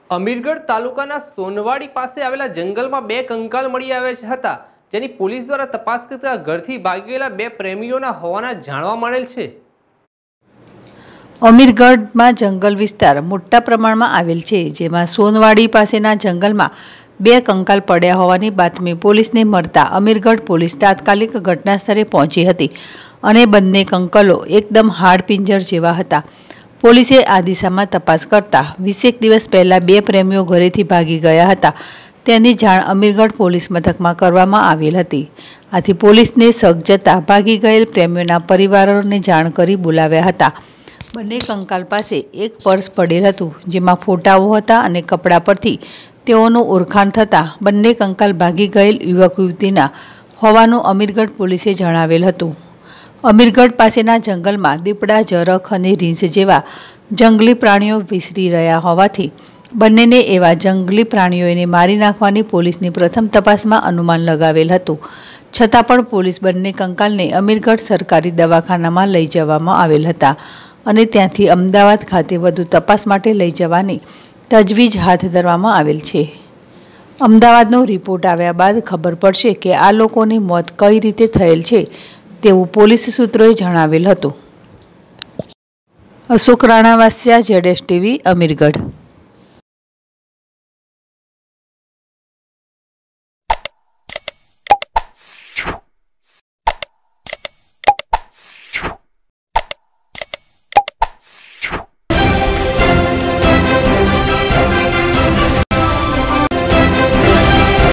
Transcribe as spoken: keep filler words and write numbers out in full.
અમીરગઢ તાલુકાના સોનવાડી પાસે આવેલા જંગલમાં બે કંકાલ મળી આવ્યા હતા, જેની પોલીસ દ્વારા તપાસ કરતા ઘરથી ભાગી ગયેલા બે પ્રેમીઓના હોવાના જાણવા મળેલ છે। અમીરગઢમાં જંગલ વિસ્તાર મોટા પ્રમાણમાં આવેલ છે, જેમાં સોનવાડી પાસેના જંગલમાં બે કંકાલ પડ્યા હોવાની બાતમી પોલીસને મળતા અમીરગઢ પોલીસ તાત્કાલિક ઘટના સ્થળે પહોંચી હતી અને બંને કંકાલો એકદમ હાડપિંજર જેવા હતા। પોલીસે આ દિશામાં તપાસ કરતા વીસેક દિવસ પહેલા બે પ્રેમીઓ ઘરેથી ભાગી ગયા હતા, તેની જાણ અમીરગઢ પોલીસ મથકમાં કરવામાં આવેલ હતી। આથી પોલીસને શક જતા ભાગી ગયેલ પ્રેમીઓના પરિવારોને જાણ કરી બોલાવ્યા હતા। બંને કંકાલ પાસે એક પર્સ પડેલ હતું, જેમાં ફોટાઓ હતા અને કપડા પરથી તેઓનું ઓળખાણ થતાં બંને કંકાલ ભાગી ગયેલ યુવક યુવતીના હોવાનું અમીરગઢ પોલીસે જણાવેલ હતું। અમીરગઢ પાસેના જંગલમાં દીપડા, ઝરખ અને રીંછ જેવા જંગલી પ્રાણીઓ વિસરી રહ્યા હોવાથી બંનેને એવા જંગલી પ્રાણીઓને મારી નાખવાની પોલીસની પ્રથમ તપાસમાં અનુમાન લગાવેલ હતું। છતાં પણ પોલીસ બંને કંકાલને અમીરગઢ સરકારી દવાખાનામાં લઈ જવામાં આવેલ હતા અને ત્યાંથી અમદાવાદ ખાતે વધુ તપાસ માટે લઈ જવાની તજવીજ હાથ ધરવામાં આવેલ છે। અમદાવાદનો રિપોર્ટ આવ્યા બાદ ખબર પડશે કે આ લોકોની મોત કઈ રીતે થયેલ છે તેવું પોલીસ સૂત્રોએ જણાવેલ હતું। Ashok Ranavasiya, Z S TV, Amirgadh.